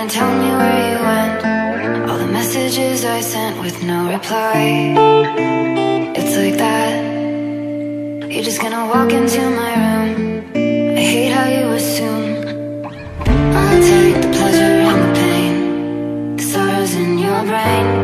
tell me where you went. All the messages I sent with no reply. It's like that. You're just gonna walk into my room. I hate how you assume I'll take the pleasure and the pain, the sorrows in your brain.